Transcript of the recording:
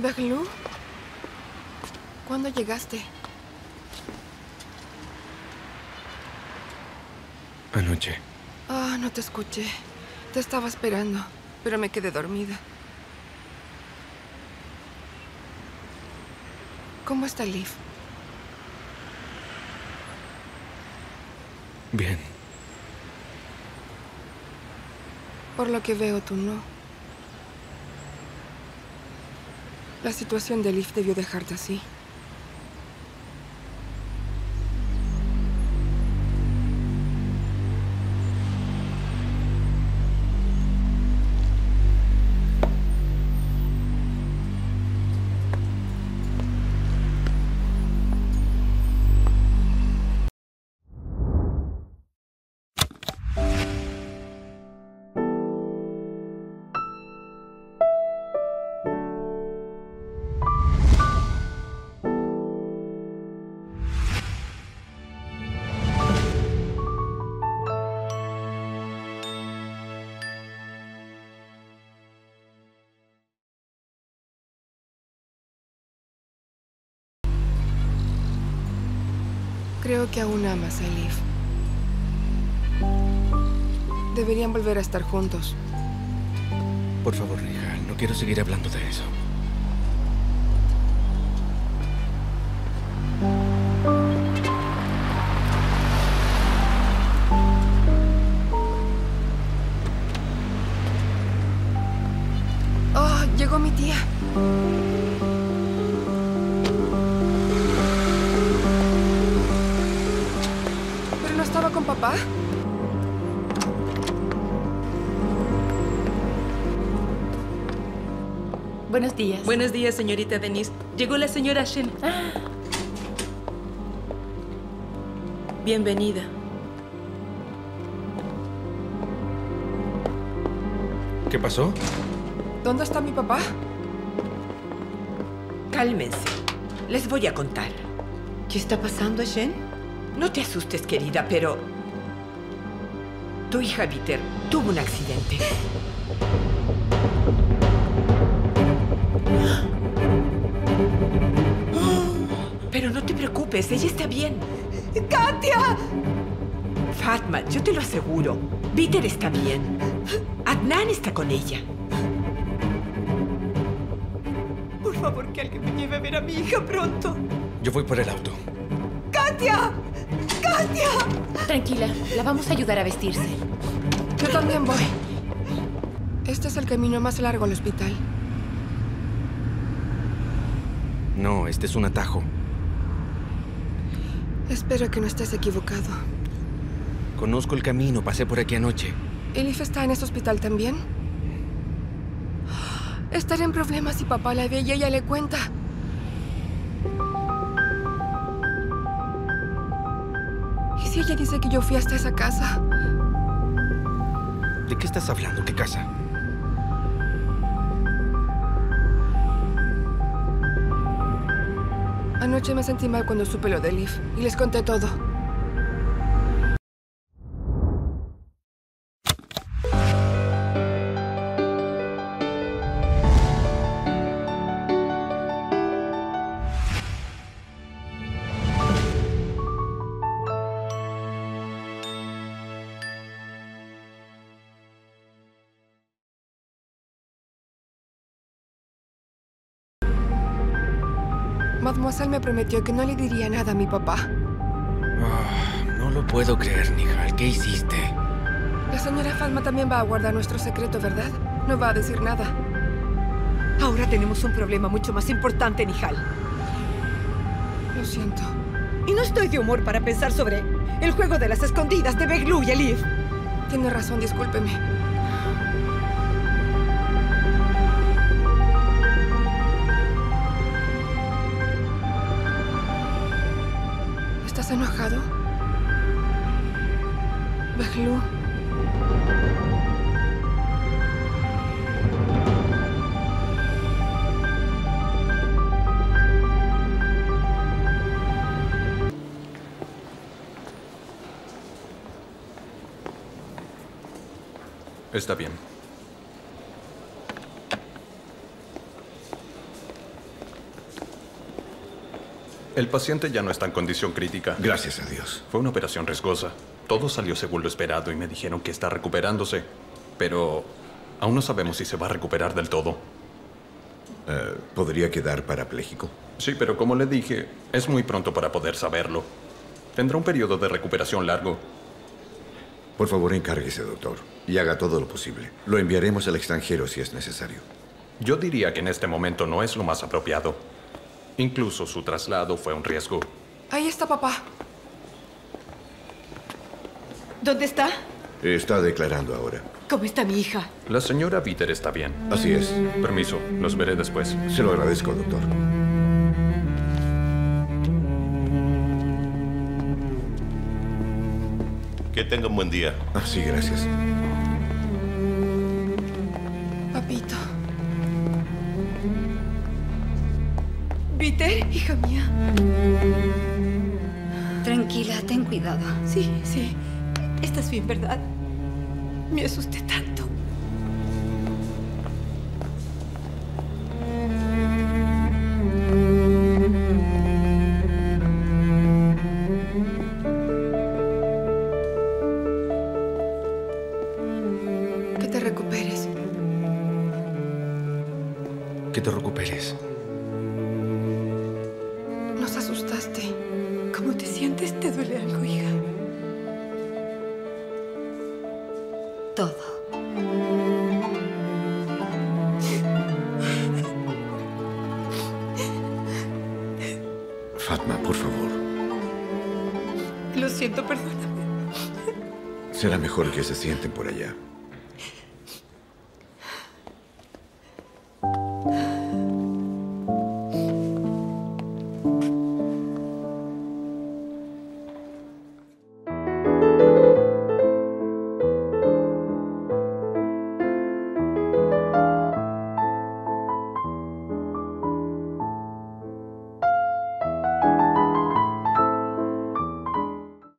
¿Behlu? ¿Cuándo llegaste? Anoche. Ah, no te escuché. Te estaba esperando, pero me quedé dormida. ¿Cómo está Liv? Bien. Por lo que veo, tú no. La situación de Liv debió dejarte así. Creo que aún amas a Liv. Deberían volver a estar juntos. Por favor, Nihal, no quiero seguir hablando de eso. Oh, llegó mi tía. ¿Pero no estaba con papá? Buenos días. Buenos días, señorita Denise. Llegó la señora Shen. Bienvenida. ¿Qué pasó? ¿Dónde está mi papá? Cálmense. Les voy a contar. ¿Qué está pasando, Shen? No te asustes, querida, pero... tu hija Peter tuvo un accidente. Pero no te preocupes, ella está bien. ¡Katia! Fatma, yo te lo aseguro. Peter está bien. Adnan está con ella. Por favor, que alguien me lleve a ver a mi hija pronto. Yo voy por el auto. ¡Katia! ¡Katia! Tranquila, la vamos a ayudar a vestirse. Yo también voy. Este es el camino más largo al hospital. No, este es un atajo. Espero que no estés equivocado. Conozco el camino, pasé por aquí anoche. ¿Y Liv está en ese hospital también? Estaré en problemas si papá la ve y ella le cuenta. ¿Y si ella dice que yo fui hasta esa casa? ¿De qué estás hablando? ¿Qué casa? Anoche me sentí mal cuando supe lo de Liv y les conté todo. Mademoiselle me prometió que no le diría nada a mi papá. No lo puedo creer, Nihal. ¿Qué hiciste? La señora Fatma también va a guardar nuestro secreto, ¿verdad? No va a decir nada. Ahora tenemos un problema mucho más importante, Nihal. Lo siento. Y no estoy de humor para pensar sobre el juego de las escondidas de Behlu y Elif. Tiene razón, discúlpeme. ¿Estás enojado? Behlu. Está bien. El paciente ya no está en condición crítica. Gracias a Dios. Fue una operación riesgosa. Todo salió según lo esperado y me dijeron que está recuperándose. Pero aún no sabemos si se va a recuperar del todo. ¿Podría quedar parapléjico? Sí, pero como le dije, es muy pronto para poder saberlo. Tendrá un periodo de recuperación largo. Por favor, encárguese, doctor, y haga todo lo posible. Lo enviaremos al extranjero si es necesario. Yo diría que en este momento no es lo más apropiado. Incluso su traslado fue un riesgo. Ahí está papá. ¿Dónde está? Está declarando ahora. ¿Cómo está mi hija? La señora Bitter está bien. Así es. Permiso, los veré después. Se lo agradezco, doctor. Que tenga un buen día. Sí, gracias. Papito. ¿Vite, hija mía? Tranquila, ten cuidado. Sí, sí. Estás bien, ¿verdad? Me asusté tanto. Que te recuperes. Que te recuperes. Nos asustaste. ¿Cómo te sientes? ¿Te duele algo, hija? Todo. Fatma, por favor. Lo siento, perdóname. Será mejor que se sienten por allá.